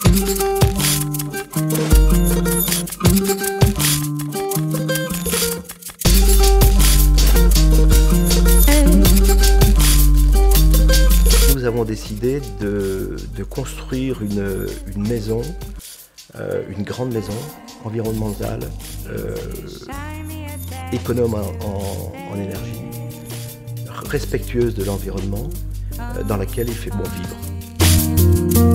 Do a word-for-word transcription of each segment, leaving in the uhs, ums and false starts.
Nous avons décidé de, de construire une, une maison, euh, une grande maison environnementale, euh, économe en, en, en énergie, respectueuse de l'environnement, euh, dans laquelle il fait bon vivre.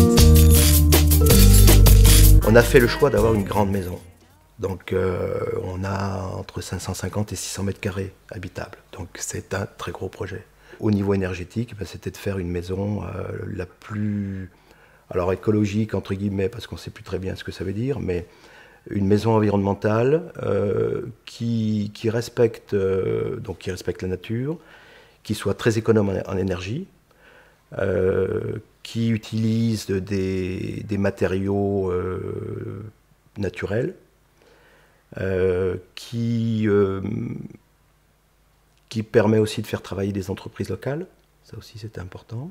On a fait le choix d'avoir une grande maison. Donc euh, on a entre cinq cent cinquante et six cents mètres carrés habitables. Donc c'est un très gros projet. Au niveau énergétique, ben, c'était de faire une maison euh, la plus, alors écologique entre guillemets, parce qu'on ne sait plus très bien ce que ça veut dire, mais une maison environnementale euh, qui, qui, respecte, euh, donc qui respecte la nature, qui soit très économe en, en énergie, euh, qui utilise des, des matériaux euh, naturels, euh, qui... Euh, qui permet aussi de faire travailler des entreprises locales, ça aussi c'est important.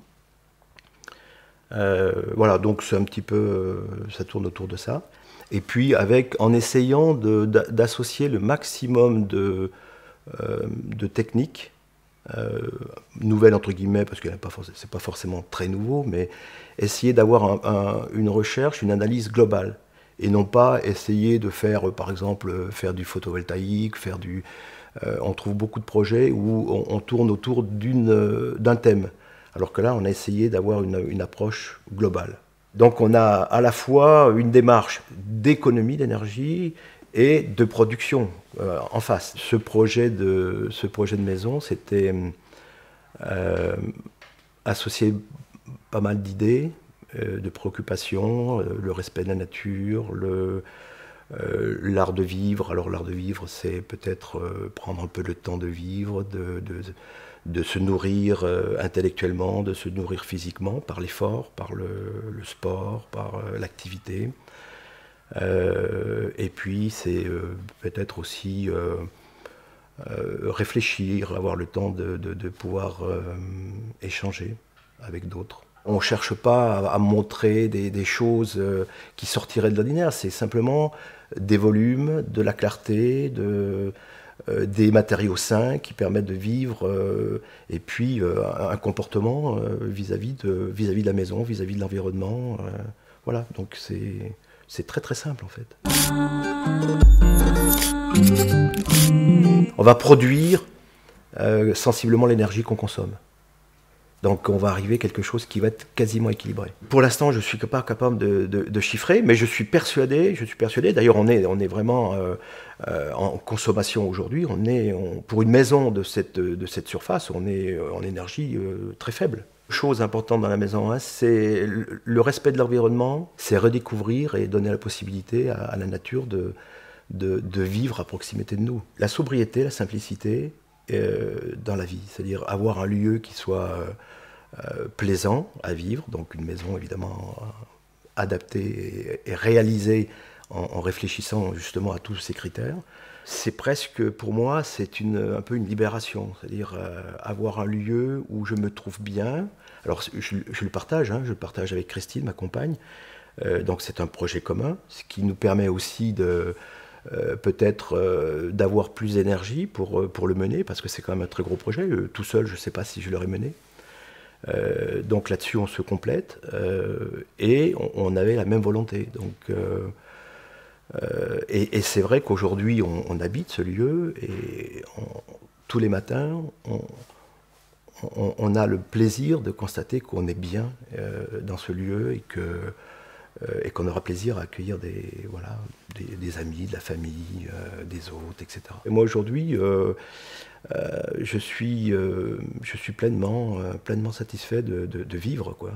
Euh, voilà, donc c'est un petit peu, euh, ça tourne autour de ça. Et puis avec, en essayant d'associer le maximum de, euh, de techniques, euh, nouvelles entre guillemets, parce que c'est pas forcément très nouveau, mais essayer d'avoir un, un, une recherche, une analyse globale, et non pas essayer de faire, par exemple, faire du photovoltaïque, faire du... Euh, on trouve beaucoup de projets où on, on tourne autour d'une, d'un thème, alors que là, on a essayé d'avoir une, une approche globale. Donc on a à la fois une démarche d'économie d'énergie et de production euh, en face. Ce projet de, ce projet de maison, c'était euh, associer pas mal d'idées, euh, de préoccupations, euh, le respect de la nature, le... Euh, l'art de vivre. Alors l'art de vivre, c'est peut-être euh, prendre un peu le temps de vivre, de, de, de se nourrir euh, intellectuellement, de se nourrir physiquement par l'effort, par le, le sport, par euh, l'activité. Euh, et puis c'est euh, peut-être aussi euh, euh, réfléchir, avoir le temps de, de, de pouvoir euh, échanger avec d'autres. On ne cherche pas à, à montrer des, des choses euh, qui sortiraient de l'ordinaire, c'est simplement des volumes, de la clarté, de, euh, des matériaux sains qui permettent de vivre, euh, et puis euh, un comportement euh, vis-à-vis de, vis-à-vis de la maison, vis-à-vis de l'environnement. Euh, voilà, donc c'est, c'est très très simple en fait. On va produire euh, sensiblement l'énergie qu'on consomme. Donc on va arriver à quelque chose qui va être quasiment équilibré. Pour l'instant, je ne suis pas capable de, de, de chiffrer, mais je suis persuadé, je suis persuadé, d'ailleurs on est, on est vraiment euh, euh, en consommation aujourd'hui, on est, on, pour une maison de cette, de cette surface, on est en énergie euh, très faible. Chose importante dans la maison, hein, c'est le, le respect de l'environnement, c'est redécouvrir et donner la possibilité à, à la nature de, de, de vivre à proximité de nous. La sobriété, la simplicité, Euh, dans la vie, c'est-à-dire avoir un lieu qui soit euh, plaisant à vivre, donc une maison évidemment adaptée et, et réalisée en, en réfléchissant justement à tous ces critères. C'est presque, pour moi, c'est une, un peu une libération, c'est-à-dire euh, avoir un lieu où je me trouve bien. Alors je, je le partage, hein, je le partage avec Christine, ma compagne, euh, donc c'est un projet commun, ce qui nous permet aussi de Euh, peut-être euh, d'avoir plus d'énergie pour, pour le mener, parce que c'est quand même un très gros projet. Euh, tout seul, je ne sais pas si je l'aurais mené. Euh, donc là-dessus, on se complète. Euh, et on, on avait la même volonté. Donc, euh, euh, et et c'est vrai qu'aujourd'hui, on, on habite ce lieu, et on, tous les matins, on, on, on a le plaisir de constater qu'on est bien euh, dans ce lieu, et que et qu'on aura plaisir à accueillir des, voilà, des, des amis, de la famille, euh, des hôtes, et cetera. Et moi aujourd'hui, euh, euh, je suis, euh, je suis pleinement, euh, pleinement satisfait de, de, de vivre, quoi.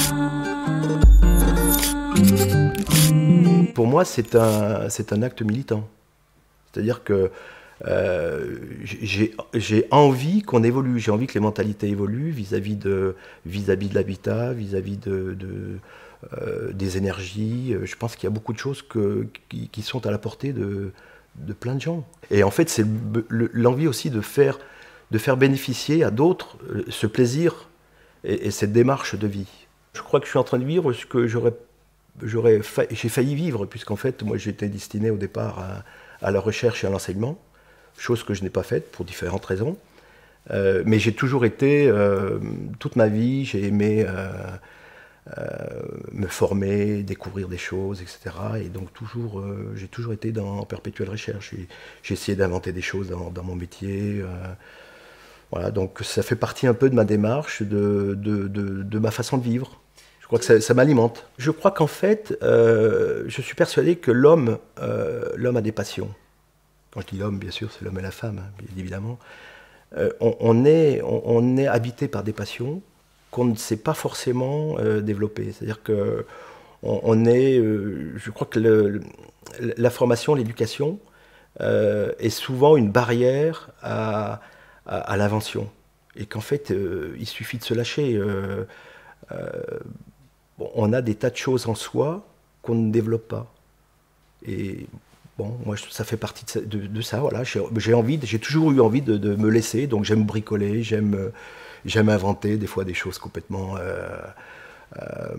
Pour moi, c'est un, c'est un acte militant. C'est-à-dire que euh, j'ai, j'ai envie qu'on évolue, j'ai envie que les mentalités évoluent vis-à-vis de, vis-à-vis de l'habitat, vis-à-vis de... de Euh, des énergies. Je pense qu'il y a beaucoup de choses que, qui, qui sont à la portée de, de plein de gens. Et en fait, c'est l'envie aussi de faire, de faire bénéficier à d'autres ce plaisir et, et cette démarche de vie. Je crois que je suis en train de vivre ce que j'aurais j'aurais fa j'ai failli vivre, puisqu'en fait, moi, j'étais destiné au départ à, à la recherche et à l'enseignement, chose que je n'ai pas faite pour différentes raisons. Euh, mais j'ai toujours été, euh, toute ma vie, j'ai aimé euh, euh, me former, découvrir des choses, et cetera. Et donc toujours, euh, j'ai toujours été dans en perpétuelle recherche. J'ai essayé d'inventer des choses dans, dans mon métier. Euh, voilà, donc ça fait partie un peu de ma démarche, de, de, de, de ma façon de vivre. Je crois que ça, ça m'alimente. Je crois qu'en fait, euh, je suis persuadé que l'homme euh, l'homme a des passions. Quand je dis l'homme, bien sûr, c'est l'homme et la femme, hein, bien évidemment. Euh, on, on, est, on, on est habité par des passions qu'on ne sait pas forcément euh, développer. C'est-à-dire que on, on est, euh, je crois que le, la formation, l'éducation euh, est souvent une barrière à, à, à l'invention. Et qu'en fait, euh, il suffit de se lâcher. Euh, euh, bon, on a des tas de choses en soi qu'on ne développe pas. Et bon, moi, ça fait partie de ça. De, de ça voilà. J'ai envie, j'ai toujours eu envie de, de me laisser. Donc, j'aime bricoler, j'aime, j'aime inventer des fois des choses complètement euh, euh,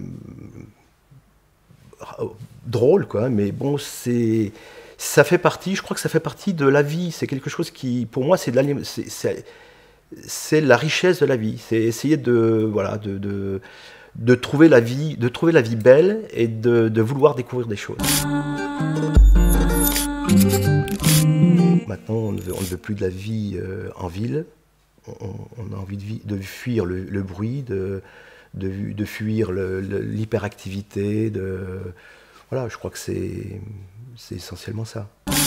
drôles, quoi. Mais bon, c'est, ça fait partie. Je crois que ça fait partie de la vie. C'est quelque chose qui, pour moi, c'est de la, c'est, c'est la richesse de la vie. C'est essayer de, voilà, de, de, de trouver la vie, de trouver la vie belle et de, de vouloir découvrir des choses. Maintenant, on ne veut, on ne veut plus de la vie euh, en ville. On, on a envie de, vie, de fuir le, le bruit, de, de, de fuir l'hyperactivité. De... Voilà, je crois que c'est essentiellement ça.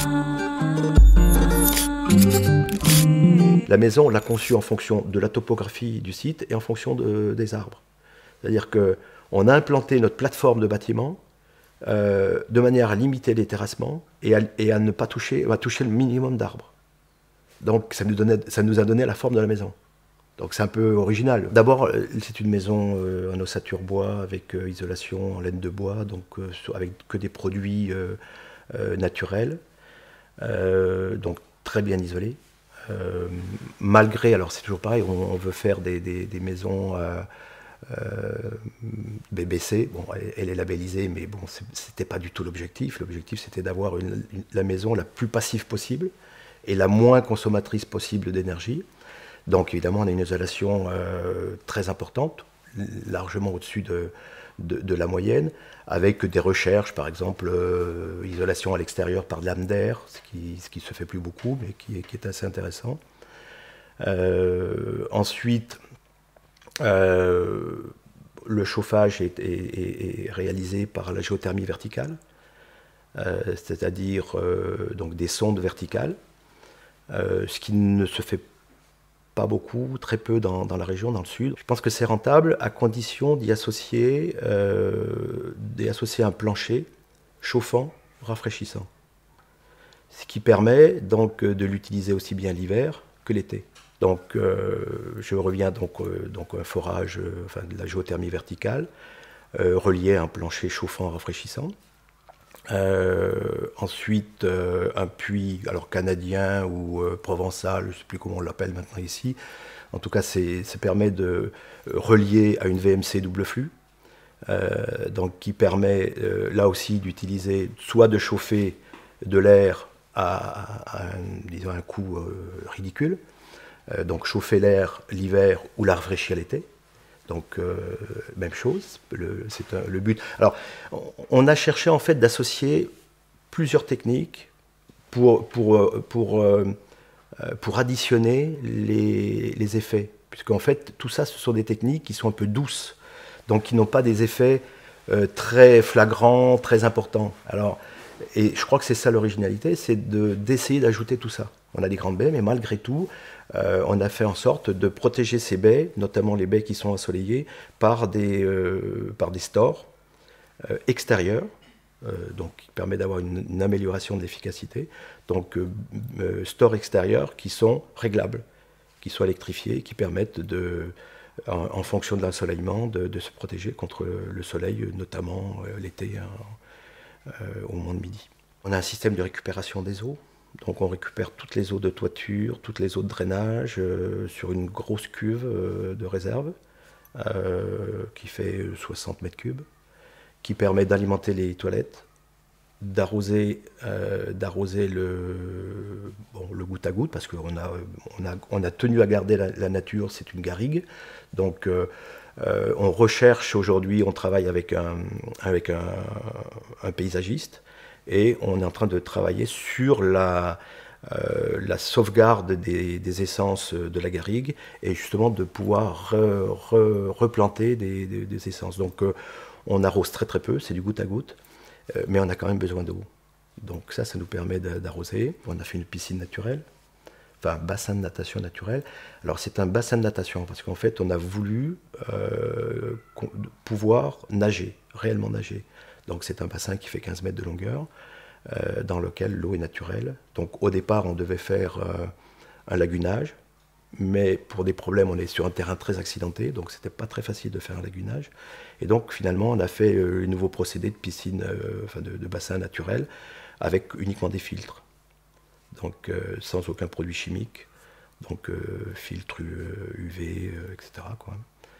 La maison, on l'a conçue en fonction de la topographie du site et en fonction de, des arbres. C'est-à-dire qu'on a implanté notre plateforme de bâtiment Euh, de manière à limiter les terrassements et à, et à ne pas toucher, à toucher le minimum d'arbres. Donc ça nous, donnait, ça nous a donné la forme de la maison. Donc c'est un peu original. D'abord, c'est une maison euh, en ossature bois avec euh, isolation en laine de bois, donc euh, avec que des produits euh, euh, naturels, euh, donc très bien isolés. Euh, malgré, alors c'est toujours pareil, on, on veut faire des, des, des maisons euh, Euh, B B C, bon, elle, elle est labellisée, mais bon, c'était pas du tout l'objectif. L'objectif, c'était d'avoir une, une, la maison la plus passive possible et la moins consommatrice possible d'énergie. Donc, évidemment, on a une isolation euh, très importante, largement au-dessus de, de, de la moyenne, avec des recherches, par exemple, euh, isolation à l'extérieur par lame d'air, ce qui ce qui se fait plus beaucoup, mais qui est, qui est assez intéressant. Euh, ensuite, Euh, le chauffage est, est, est réalisé par la géothermie verticale, euh, c'est-à-dire euh, donc des sondes verticales, euh, ce qui ne se fait pas beaucoup, très peu dans, dans la région, dans le sud. Je pense que c'est rentable à condition d'y associer, euh, d'y associer un plancher chauffant, rafraîchissant, ce qui permet donc de l'utiliser aussi bien l'hiver que l'été. Donc, euh, je reviens donc, euh, donc un forage, euh, enfin de la géothermie verticale, euh, relié à un plancher chauffant rafraîchissant. Euh, ensuite, euh, un puits, alors canadien ou euh, provençal, je ne sais plus comment on l'appelle maintenant ici. En tout cas, ça permet de relier à une V M C double flux, euh, donc qui permet euh, là aussi d'utiliser, soit de chauffer de l'air à, à, à un, disons, un coût euh, ridicule. Euh, donc chauffer l'air l'hiver ou la rafraîchir l'été. Donc euh, même chose, c'est le but. Alors on, on a cherché en fait d'associer plusieurs techniques pour, pour, pour, euh, pour additionner les, les effets. Puisqu'en fait tout ça ce sont des techniques qui sont un peu douces, donc qui n'ont pas des effets euh, très flagrants, très importants. Alors, et je crois que c'est ça l'originalité, c'est d'essayer de, d'ajouter tout ça. On a des grandes baies, mais malgré tout, euh, on a fait en sorte de protéger ces baies, notamment les baies qui sont ensoleillées, par des, euh, par des stores euh, extérieurs, euh, donc qui permet d'avoir une, une amélioration de l'efficacité. Donc, euh, euh, stores extérieurs qui sont réglables, qui sont électrifiés, qui permettent, de, en, en fonction de l'ensoleillement, de, de se protéger contre le soleil, notamment euh, l'été, hein, euh, au moment de midi. On a un système de récupération des eaux. Donc on récupère toutes les eaux de toiture, toutes les eaux de drainage euh, sur une grosse cuve euh, de réserve euh, qui fait soixante mètres cubes, qui permet d'alimenter les toilettes, d'arroser euh, d'arroser le, bon, le goutte à goutte, parce qu'on a, on a, on a tenu à garder la, la nature, c'est une garrigue. Donc euh, euh, on recherche aujourd'hui, on travaille avec un, avec un, un paysagiste, et on est en train de travailler sur la, euh, la sauvegarde des, des essences de la garrigue, et justement de pouvoir re, re, replanter des, des, des essences. Donc euh, on arrose très très peu, c'est du goutte à goutte. Mais on a quand même besoin d'eau. Donc ça, ça nous permet d'arroser. On a fait une piscine naturelle, enfin un bassin de natation naturel. Alors c'est un bassin de natation parce qu'en fait, on a voulu euh, pouvoir nager, réellement nager. Donc c'est un bassin qui fait quinze mètres de longueur, euh, dans lequel l'eau est naturelle. Donc au départ, on devait faire euh, un lagunage, mais pour des problèmes, on est sur un terrain très accidenté, donc c'était pas très facile de faire un lagunage. Et donc finalement, on a fait euh, un nouveau procédé de piscine, euh, enfin de, de bassin naturel, avec uniquement des filtres, donc euh, sans aucun produit chimique, donc euh, filtre U V, euh, et cetera quoi.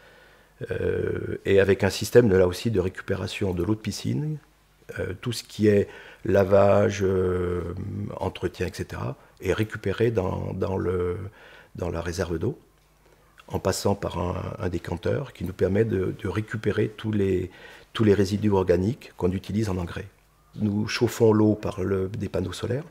Euh, et avec un système de, là aussi de récupération de l'eau de piscine, euh, tout ce qui est lavage, euh, entretien, et cetera, est récupéré dans, dans le dans la réserve d'eau, en passant par un, un décanteur qui nous permet de, de récupérer tous les, tous les résidus organiques qu'on utilise en engrais. Nous chauffons l'eau par le, des panneaux solaires,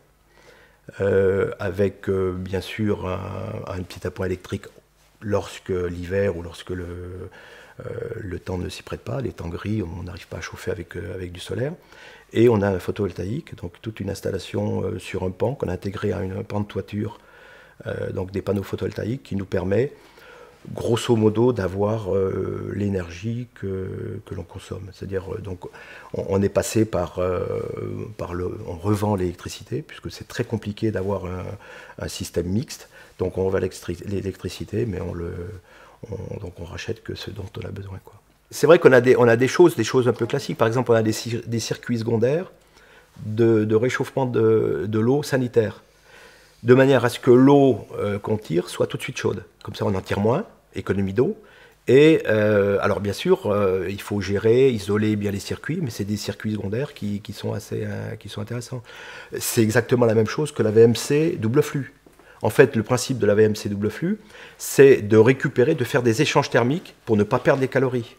euh, avec euh, bien sûr un, un petit appoint électrique lorsque l'hiver ou lorsque le, euh, le temps ne s'y prête pas, les temps gris, on n'arrive pas à chauffer avec, euh, avec du solaire. Et on a un photovoltaïque, donc toute une installation euh, sur un pan qu'on a intégré à une, un pan de toiture, Euh, donc des panneaux photovoltaïques qui nous permet grosso modo d'avoir euh, l'énergie que, que l'on consomme. C'est-à-dire euh, donc on, on est passé par, euh, par le, on revend l'électricité puisque c'est très compliqué d'avoir un, un système mixte. Donc on revend l'électricité, mais on le, on, donc on rachète que ce dont on a besoin, quoi. C'est vrai qu'on a des, on a des choses, des choses un peu classiques. Par exemple, on a des, des circuits secondaires de, de réchauffement de, de l'eau sanitaire, de manière à ce que l'eau euh, qu'on tire soit tout de suite chaude. Comme ça, on en tire moins, économie d'eau. Et euh, alors, bien sûr, euh, il faut gérer, isoler bien les circuits, mais c'est des circuits secondaires qui, qui, sont assez, euh, qui sont intéressants. C'est exactement la même chose que la V M C double flux. En fait, le principe de la V M C double flux, c'est de récupérer, de faire des échanges thermiques pour ne pas perdre des calories.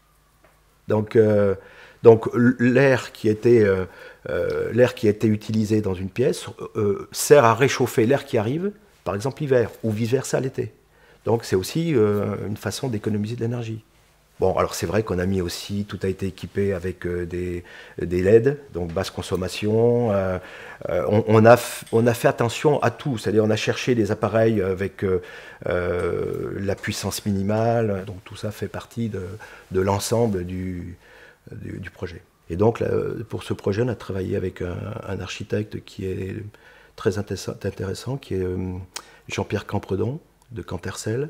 Donc, euh, donc l'air qui était... Euh, Euh, l'air qui a été utilisé dans une pièce euh, sert à réchauffer l'air qui arrive, par exemple l'hiver, ou vice-versa l'été. Donc c'est aussi euh, une façon d'économiser de l'énergie. Bon, alors c'est vrai qu'on a mis aussi, tout a été équipé avec euh, des, des L E D, donc basse consommation. Euh, euh, on, on, a on a fait attention à tout, c'est-à-dire on a cherché des appareils avec euh, euh, la puissance minimale, donc tout ça fait partie de, de l'ensemble du, du, du projet. Et donc, là, pour ce projet, on a travaillé avec un, un architecte qui est très intéressant, qui est Jean-Pierre Campredon, de Cantercel,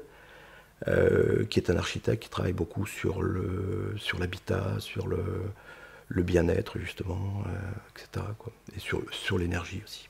euh, qui est un architecte qui travaille beaucoup sur le, sur l'habitat, sur le, le bien-être, justement, euh, et cetera, quoi. Et sur, sur l'énergie aussi.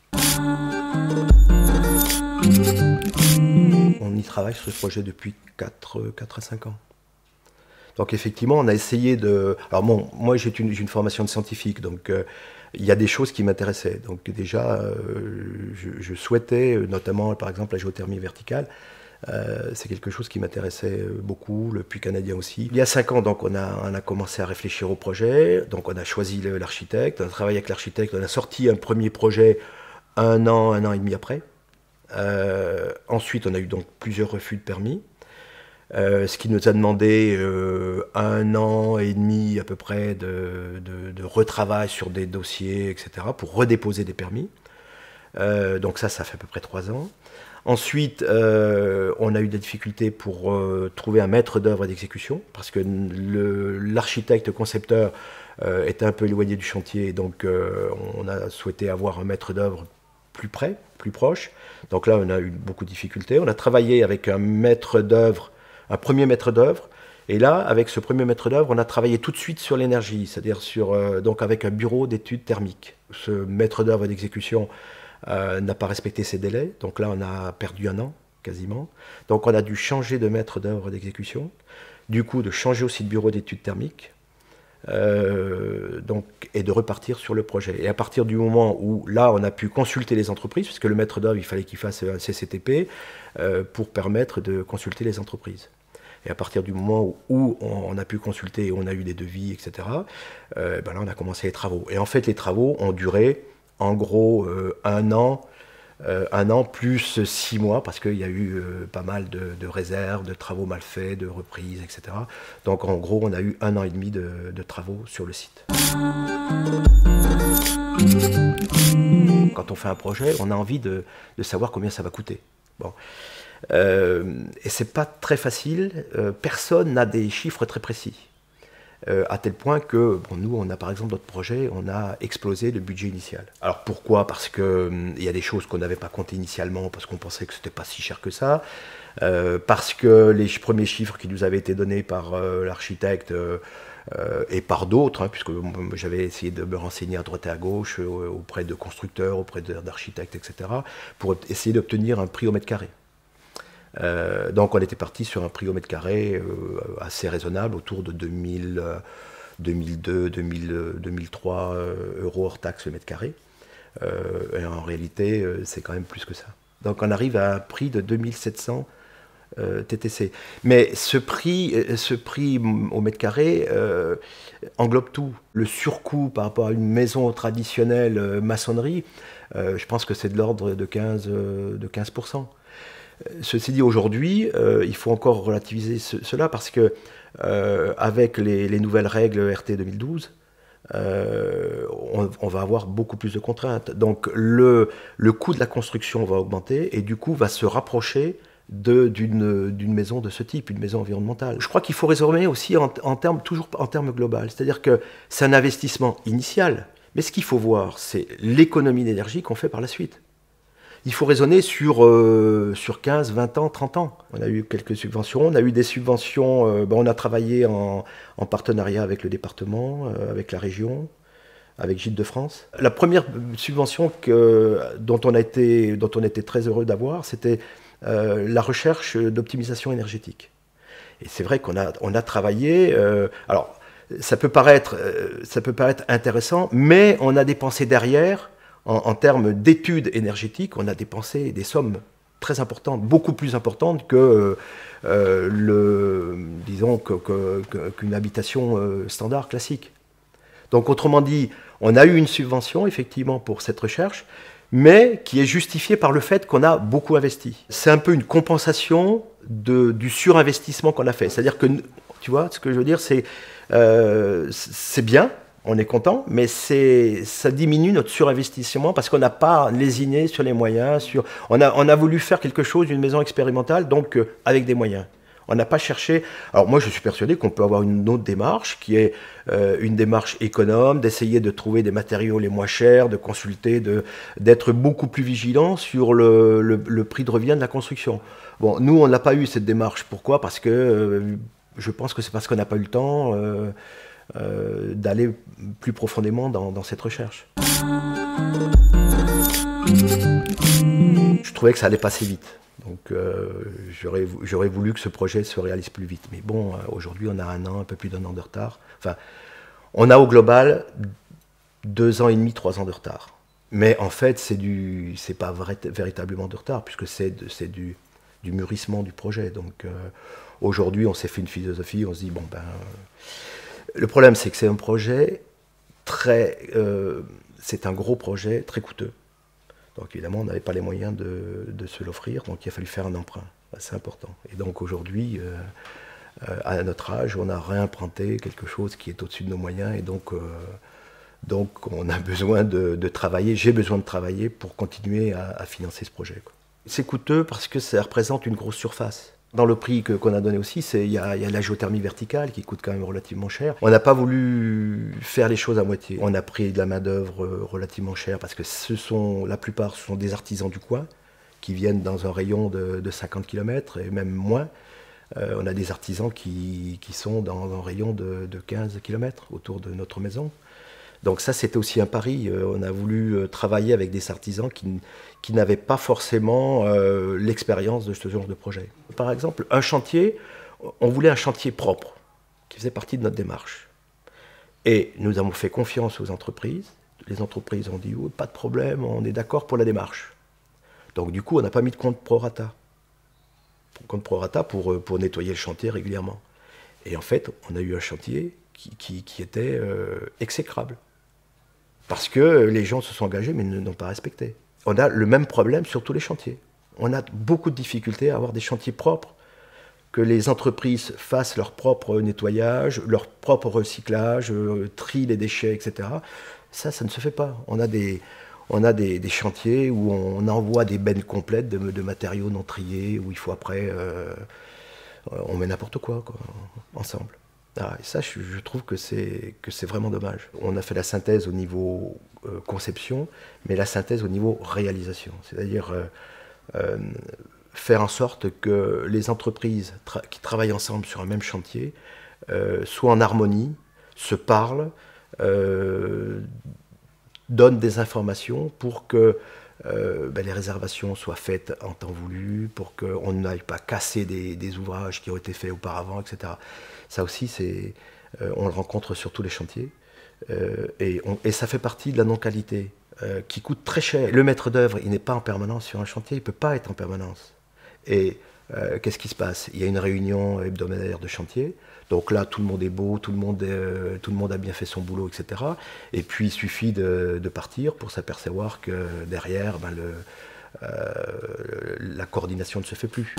On y travaille sur ce projet depuis quatre à cinq ans. Donc effectivement, on a essayé de... Alors bon, moi j'ai une, une formation de scientifique, donc euh, il y a des choses qui m'intéressaient. Donc déjà, euh, je, je souhaitais, notamment par exemple la géothermie verticale, euh, c'est quelque chose qui m'intéressait beaucoup, le puits canadien aussi. Il y a cinq ans, donc on a, on a commencé à réfléchir au projet, donc on a choisi l'architecte, on a travaillé avec l'architecte, on a sorti un premier projet un an, un an et demi après. Euh, ensuite, on a eu donc plusieurs refus de permis. Euh, ce qui nous a demandé euh, un an et demi à peu près de, de, de retravail sur des dossiers, et cetera, pour redéposer des permis. Euh, donc ça, ça fait à peu près trois ans. Ensuite, euh, on a eu des difficultés pour euh, trouver un maître d'œuvre d'exécution, parce que l'architecte concepteur euh, était un peu éloigné du chantier, donc euh, on a souhaité avoir un maître d'œuvre plus près, plus proche. Donc là, on a eu beaucoup de difficultés. On a travaillé avec un maître d'œuvre, un premier maître d'œuvre, et là, avec ce premier maître d'œuvre, on a travaillé tout de suite sur l'énergie, c'est-à-dire sur, euh, donc avec un bureau d'études thermiques. Ce maître d'œuvre d'exécution euh, n'a pas respecté ses délais, donc là, on a perdu un an, quasiment. Donc on a dû changer de maître d'œuvre d'exécution, du coup, de changer aussi de bureau d'études thermiques, euh, donc, et de repartir sur le projet. Et à partir du moment où, là, on a pu consulter les entreprises, puisque le maître d'œuvre, il fallait qu'il fasse un C C T P euh, pour permettre de consulter les entreprises. Et à partir du moment où on a pu consulter et on a eu des devis, et cetera, euh, ben là, on a commencé les travaux. Et en fait, les travaux ont duré, en gros, euh, un an, euh, un an plus six mois, parce qu'il y a eu euh, pas mal de, de réserves, de travaux mal faits, de reprises, et cetera. Donc, en gros, on a eu un an et demi de, de travaux sur le site. Quand on fait un projet, on a envie de, de savoir combien ça va coûter. Bon. Euh, et c'est pas très facile, euh, personne n'a des chiffres très précis, euh, à tel point que, bon, nous on a par exemple notre projet, on a explosé le budget initial. Alors pourquoi? Parce qu'il hum, y a des choses qu'on n'avait pas comptées initialement, parce qu'on pensait que c'était pas si cher que ça, euh, parce que les premiers chiffres qui nous avaient été donnés par euh, l'architecte euh, euh, et par d'autres, hein, puisque j'avais essayé de me renseigner à droite et à gauche, euh, auprès de constructeurs, auprès d'architectes, et cetera, pour essayer d'obtenir un prix au mètre carré. Euh, donc on était parti sur un prix au mètre carré euh, assez raisonnable, autour de deux mille, deux mille deux, deux mille, deux mille trois euh, euros hors taxe le mètre carré. Euh, et en réalité, euh, c'est quand même plus que ça. Donc on arrive à un prix de deux mille sept cents euh, T T C. Mais ce prix, ce prix au mètre carré euh, englobe tout. Le surcoût par rapport à une maison traditionnelle euh, maçonnerie, euh, je pense que c'est de l'ordre de quinze, euh, de quinze pour cent. Ceci dit, aujourd'hui, euh, il faut encore relativiser ce, cela parce que euh, avec les, les nouvelles règles R T deux mille douze, euh, on, on va avoir beaucoup plus de contraintes. Donc le, le coût de la construction va augmenter et du coup va se rapprocher d'une d'une maison de ce type, une maison environnementale. Je crois qu'il faut raisonner aussi en, en termes, toujours en termes global, c'est-à-dire que c'est un investissement initial, mais ce qu'il faut voir, c'est l'économie d'énergie qu'on fait par la suite. Il faut raisonner sur, euh, sur quinze, vingt ans, trente ans. On a eu quelques subventions, on a eu des subventions, euh, ben on a travaillé en, en partenariat avec le département, euh, avec la région, avec Gîtes de France. La première subvention que, dont, on a été, dont on était très heureux d'avoir, c'était euh, la recherche d'optimisation énergétique. Et c'est vrai qu'on a, on a travaillé, euh, alors ça peut, paraître, euh, ça peut paraître intéressant, mais on a dépensé derrière, En, en termes d'études énergétiques, on a dépensé des sommes très importantes, beaucoup plus importantes que, euh, le, disons, que, que, que, qu'une habitation euh, standard, classique. Donc, autrement dit, on a eu une subvention, effectivement, pour cette recherche, mais qui est justifiée par le fait qu'on a beaucoup investi. C'est un peu une compensation de, du surinvestissement qu'on a fait. C'est-à-dire que, tu vois, ce que je veux dire, c'est euh, c'est bien, on est content, mais ça diminue notre surinvestissement parce qu'on n'a pas lésiné sur les moyens. Sur, on, a, on a voulu faire quelque chose, une maison expérimentale, donc euh, avec des moyens. On n'a pas cherché... Alors moi, je suis persuadé qu'on peut avoir une autre démarche, qui est euh, une démarche économe, d'essayer de trouver des matériaux les moins chers, de consulter, d'être beaucoup plus vigilant sur le, le, le prix de revient de la construction. Bon, nous, on n'a pas eu cette démarche. Pourquoi? Parce que euh, je pense que c'est parce qu'on n'a pas eu le temps... Euh, Euh, d'aller plus profondément dans, dans cette recherche. Je trouvais que ça allait passer vite, donc euh, j'aurais voulu que ce projet se réalise plus vite. Mais bon, euh, aujourd'hui on a un an, un peu plus d'un an de retard. Enfin, on a au global deux ans et demi, trois ans de retard. Mais en fait, c'est du, c'est pas vrai, véritablement de retard, puisque c'est du, du mûrissement du projet. Donc euh, aujourd'hui, on s'est fait une philosophie, on se dit, bon ben... Le problème, c'est que c'est un projet très... Euh, c'est un gros projet, très coûteux. Donc évidemment, on n'avait pas les moyens de, de se l'offrir, donc il a fallu faire un emprunt. C'est important. Et donc aujourd'hui, euh, euh, à notre âge, on a réemprunté quelque chose qui est au-dessus de nos moyens, et donc, euh, donc on a besoin de, de travailler, j'ai besoin de travailler pour continuer à, à financer ce projet. C'est coûteux parce que ça représente une grosse surface. Dans le prix qu'on a donné aussi, il y a, y a la géothermie verticale qui coûte quand même relativement cher. On n'a pas voulu faire les choses à moitié. On a pris de la main-d'œuvre relativement chère parce que ce sont, la plupart ce sont des artisans du coin qui viennent dans un rayon de, de cinquante kilomètres et même moins. Euh, on a des artisans qui, qui sont dans un rayon de, de quinze kilomètres autour de notre maison. Donc ça, c'était aussi un pari. On a voulu travailler avec des artisans qui, qui n'avaient pas forcément euh, l'expérience de ce genre de projet. Par exemple, un chantier, on voulait un chantier propre, qui faisait partie de notre démarche. Et nous avons fait confiance aux entreprises. Les entreprises ont dit oh, pas de problème, on est d'accord pour la démarche. Donc du coup, on n'a pas mis de compte prorata. Compte prorata pour, pour nettoyer le chantier régulièrement. Et en fait, on a eu un chantier qui, qui, qui était euh, exécrable. Parce que les gens se sont engagés mais ne l'ont pas respecté. On a le même problème sur tous les chantiers. On a beaucoup de difficultés à avoir des chantiers propres, que les entreprises fassent leur propre nettoyage, leur propre recyclage, euh, trient les déchets, et cetera. Ça, ça ne se fait pas. On a des, on a des, des chantiers où on envoie des bennes complètes de, de matériaux non triés, où il faut après... Euh, on met n'importe quoi, quoi, ensemble. Ah, et ça, je, je trouve que c'est que c'est vraiment dommage. On a fait la synthèse au niveau euh, conception, mais la synthèse au niveau réalisation. C'est-à-dire euh, euh, faire en sorte que les entreprises tra qui travaillent ensemble sur un même chantier euh, soient en harmonie, se parlent, euh, donnent des informations pour que Euh, ben, les réservations soient faites en temps voulu, pour qu'on n'aille pas casser des, des ouvrages qui ont été faits auparavant, et cetera. Ça aussi, c'est, euh, on le rencontre sur tous les chantiers. Euh, et, on, et ça fait partie de la non-qualité, euh, qui coûte très cher. Le maître d'œuvre, il n'est pas en permanence sur un chantier, il ne peut pas être en permanence. Et euh, qu'est-ce qui se passe? Il y a une réunion hebdomadaire de chantier. Donc là, tout le monde est beau, tout le monde, est, euh, tout le monde a bien fait son boulot, et cetera. Et puis, il suffit de, de partir pour s'apercevoir que derrière, ben, le, euh, la coordination ne se fait plus.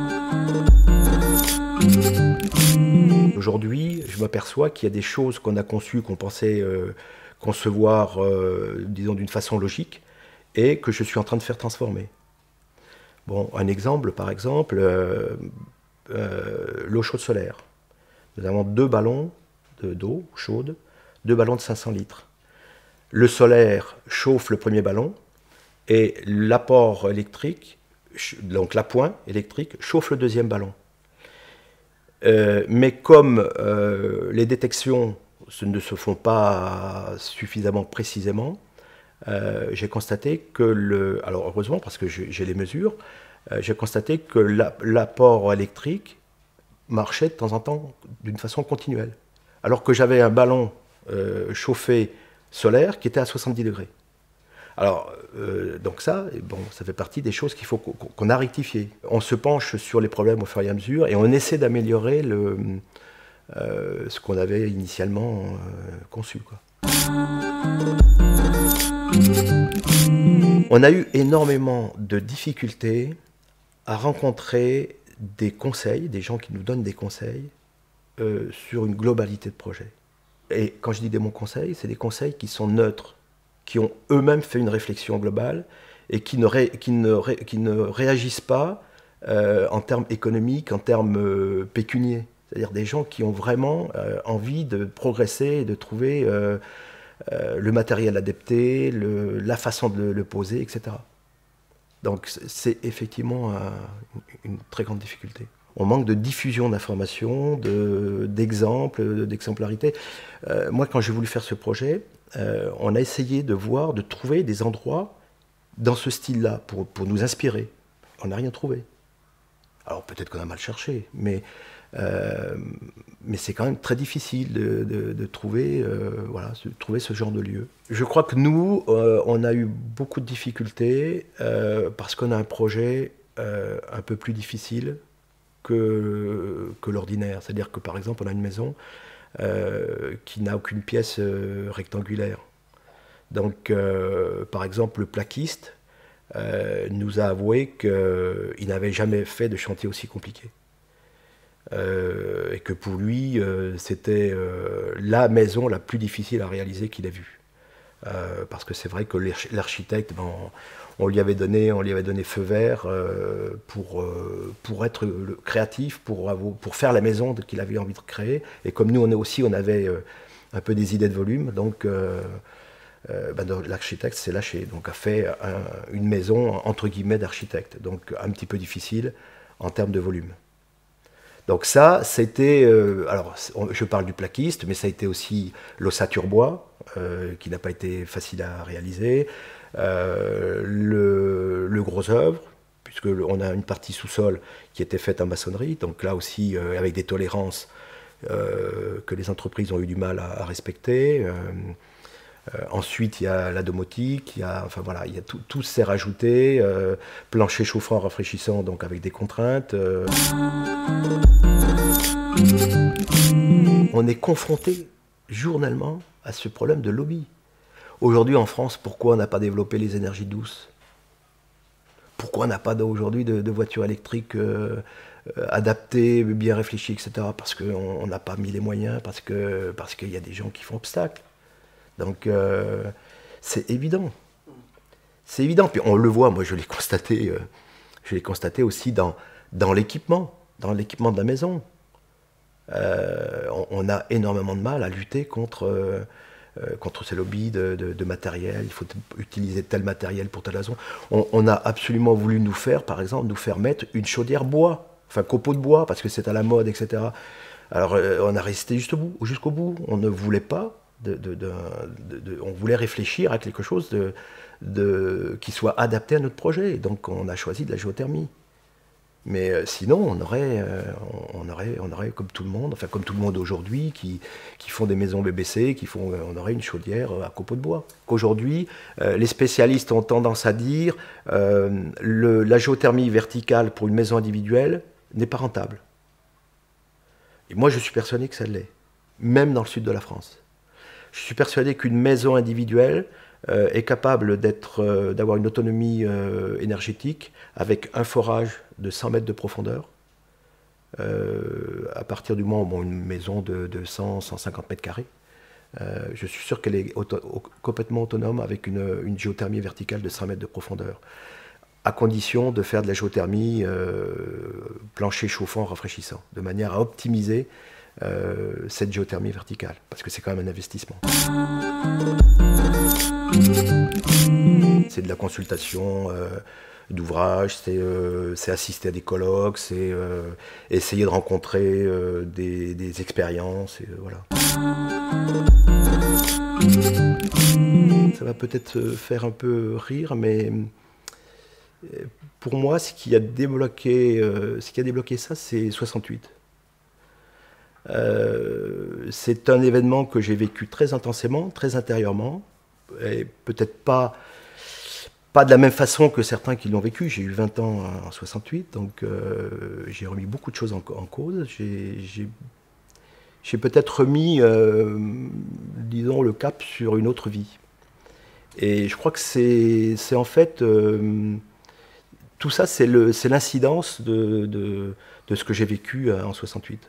Aujourd'hui, je m'aperçois qu'il y a des choses qu'on a conçues, qu'on pensait euh, concevoir, euh, disons, d'une façon logique, et que je suis en train de faire transformer. Bon, un exemple, par exemple, euh, euh, l'eau chaude solaire. Nous avons deux ballons d'eau chaude, deux ballons de cinq cents litres. Le solaire chauffe le premier ballon et l'apport électrique, donc l'appoint électrique, chauffe le deuxième ballon. Euh, mais comme euh, les détections ne se font pas suffisamment précisément, euh, j'ai constaté que le... Alors heureusement, parce que j'ai les mesures, euh, j'ai constaté que l'apport électrique marchait de temps en temps d'une façon continuelle. Alors que j'avais un ballon euh, chauffé solaire qui était à soixante-dix degrés. Alors, euh, donc ça, bon, ça fait partie des choses qu'il faut qu'on qu'on a rectifiées. On se penche sur les problèmes au fur et à mesure et on essaie d'améliorer le, euh, ce qu'on avait initialement euh, conçu, quoi. On a eu énormément de difficultés à rencontrer des conseils, des gens qui nous donnent des conseils euh, sur une globalité de projet. Et quand je dis des bons conseils, c'est des conseils qui sont neutres, qui ont eux-mêmes fait une réflexion globale et qui ne, ré, qui ne, ré, qui ne réagissent pas euh, en termes économiques, en termes euh, pécuniers. C'est-à-dire des gens qui ont vraiment euh, envie de progresser et de trouver euh, euh, le matériel adapté, le, la façon de le, le poser, et cetera. Donc c'est effectivement un, une très grande difficulté. On manque de diffusion d'informations, d'exemples, de, d'exemplarité. Euh, moi, quand j'ai voulu faire ce projet, euh, on a essayé de voir, de trouver des endroits dans ce style-là pour, pour nous inspirer. On n'a rien trouvé. Alors peut-être qu'on a mal cherché, mais, euh, mais c'est quand même très difficile de, de, de trouver, euh, voilà, de trouver ce genre de lieu. Je crois que nous, euh, on a eu beaucoup de difficultés euh, parce qu'on a un projet euh, un peu plus difficile que, que l'ordinaire. C'est-à-dire que par exemple, on a une maison euh, qui n'a aucune pièce euh, rectangulaire. Donc, euh, par exemple, le plaquiste euh, nous a avoué qu'il n'avait jamais fait de chantier aussi compliqué. Euh, et que pour lui, euh, c'était euh, la maison la plus difficile à réaliser qu'il a vue. Euh, parce que c'est vrai que l'architecte, ben, on, on lui avait donné, on lui avait donné feu vert euh, pour, euh, pour être créatif, pour, pour faire la maison qu'il avait envie de créer. Et comme nous, on est aussi, on avait euh, un peu des idées de volume, donc euh, euh, ben, l'architecte s'est lâché, donc a fait un, une maison entre guillemets d'architecte, donc un petit peu difficile en termes de volume. Donc ça, c'était, euh, alors je parle du plaquiste, mais ça a été aussi l'ossature bois, euh, qui n'a pas été facile à réaliser, euh, le, le gros œuvre, puisqu'on a une partie sous-sol qui était faite en maçonnerie, donc là aussi euh, avec des tolérances euh, que les entreprises ont eu du mal à, à respecter. Euh, euh, ensuite, il y a la domotique, il y a, enfin voilà, il y a tout, tout s'est rajouté. Euh, plancher chauffant, rafraîchissant, donc avec des contraintes. Euh. On est confronté journellement à ce problème de lobby. Aujourd'hui en France, pourquoi on n'a pas développé les énergies douces? Pourquoi on n'a pas aujourd'hui de, de voitures électriques euh, euh, adaptées, bien réfléchies, et cetera. Parce qu'on n'a pas mis les moyens, parce que parce qu'il y a des gens qui font obstacle. Donc euh, c'est évident. C'est évident. Puis on le voit, moi je l'ai constaté, euh, je l'ai constaté aussi dans, dans l'équipement, dans l'équipement de la maison. Euh, on, on a énormément de mal à lutter contre... Euh, Euh, contre ces lobbies de, de, de matériel, il faut utiliser tel matériel pour telle raison. On, on a absolument voulu nous faire, par exemple, nous faire mettre une chaudière bois, enfin copeaux de bois, parce que c'est à la mode, et cetera. Alors euh, on a resté jusqu'au bout, jusqu'au bout. On ne voulait pas, de, de, de, de, de, on voulait réfléchir à quelque chose de, de, qui soit adapté à notre projet. Et donc on a choisi de la géothermie. Mais euh, sinon, on aurait, euh, on, aurait, on aurait comme tout le monde, enfin comme tout le monde aujourd'hui, qui, qui font des maisons B B C, qui font, on aurait une chaudière à copeaux de bois. Qu'aujourd'hui, euh, les spécialistes ont tendance à dire euh, le, la géothermie verticale pour une maison individuelle n'est pas rentable. Et moi, je suis persuadé que ça l'est, même dans le sud de la France. Je suis persuadé qu'une maison individuelle Euh, est capable d'être, euh, d'avoir une autonomie euh, énergétique avec un forage de cent mètres de profondeur. Euh, à partir du moment où bon, une maison de, de cent, cent cinquante mètres carrés, euh, je suis sûr qu'elle est auto complètement autonome avec une, une géothermie verticale de cent mètres de profondeur, à condition de faire de la géothermie euh, plancher chauffant rafraîchissant, de manière à optimiser euh, cette géothermie verticale, parce que c'est quand même un investissement. C'est de la consultation euh, d'ouvrages, c'est euh, assister à des colloques, c'est euh, essayer de rencontrer euh, des, des expériences. Et, euh, voilà. Ça va peut-être faire un peu rire, mais pour moi, ce qui a débloqué, euh, ce qui a débloqué ça, c'est soixante-huit. Euh, c'est un événement que j'ai vécu très intensément, très intérieurement. Et peut-être pas, pas de la même façon que certains qui l'ont vécu. J'ai eu vingt ans en soixante-huit, donc euh, j'ai remis beaucoup de choses en, en cause. J'ai peut-être remis, euh, disons, le cap sur une autre vie. Et je crois que c'est en fait... Euh, tout ça, c'est l'incidence de, de, de ce que j'ai vécu en soixante-huit.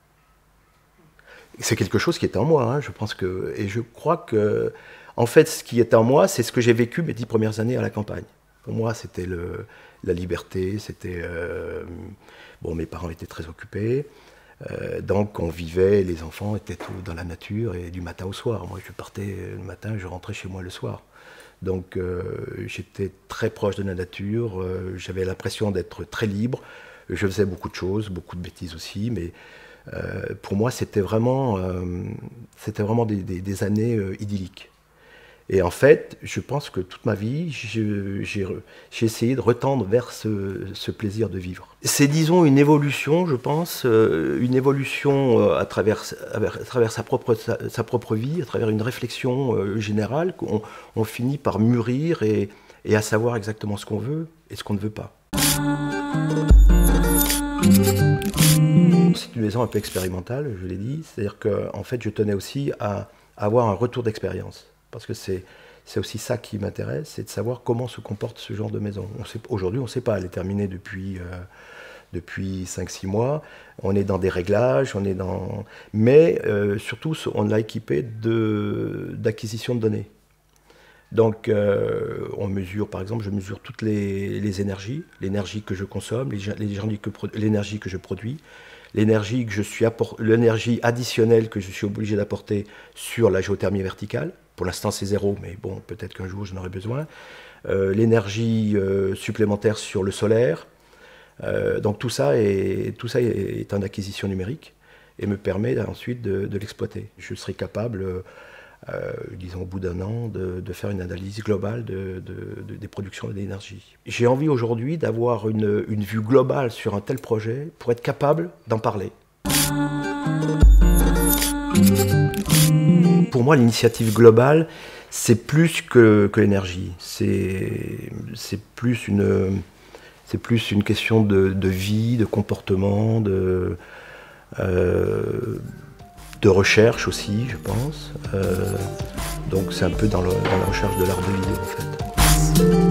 C'est quelque chose qui était en moi, hein, je pense que... Et je crois que... En fait, ce qui est en moi, c'est ce que j'ai vécu mes dix premières années à la campagne. Pour moi, c'était la liberté, c'était... Euh, bon, mes parents étaient très occupés, euh, donc on vivait, les enfants étaient tout dans la nature, et du matin au soir. Moi, je partais le matin, je rentrais chez moi le soir. Donc, euh, j'étais très proche de la nature, euh, j'avais l'impression d'être très libre. Je faisais beaucoup de choses, beaucoup de bêtises aussi, mais euh, pour moi, c'était vraiment, euh, c'était vraiment des, des, des années euh, idylliques. Et en fait, je pense que toute ma vie, j'ai essayé de retendre vers ce, ce plaisir de vivre. C'est, disons, une évolution, je pense, euh, une évolution euh, à, travers, à travers sa propre, sa, sa propre vie, à travers une réflexion euh, générale, qu'on on finit par mûrir et, et à savoir exactement ce qu'on veut et ce qu'on ne veut pas. C'est une maison un peu expérimentale, je l'ai dit, c'est-à-dire qu'en fait, je tenais aussi à, à avoir un retour d'expérience. Parce que c'est aussi ça qui m'intéresse, c'est de savoir comment se comporte ce genre de maison. Aujourd'hui, on ne sait pas, elle est terminée depuis, euh, depuis cinq six mois, on est dans des réglages, on est dans... mais euh, surtout, on l'a équipée d'acquisition de, de données. Donc, euh, on mesure, par exemple, je mesure toutes les, les énergies, l'énergie que je consomme, l'énergie que, l'énergie que je produis, l'énergie que je suis l'énergie additionnelle que je suis obligé d'apporter sur la géothermie verticale. Pour l'instant, c'est zéro, mais bon, peut-être qu'un jour, j'en aurai besoin. Euh, l'énergie euh, supplémentaire sur le solaire. Euh, donc tout ça, est, tout ça est, est en acquisition numérique et me permet ensuite de, de l'exploiter. Je serai capable, euh, disons au bout d'un an, de, de faire une analyse globale de, de, de, des productions d'énergie. J'ai envie aujourd'hui d'avoir une, une vue globale sur un tel projet pour être capable d'en parler. Pour moi, l'initiative globale, c'est plus que, que l'énergie. C'est, c'est plus une, c'est plus une question de, de vie, de comportement, de, euh, de recherche aussi, je pense. Euh, donc c'est un peu dans, le, dans la recherche de l'art de vivre, en fait.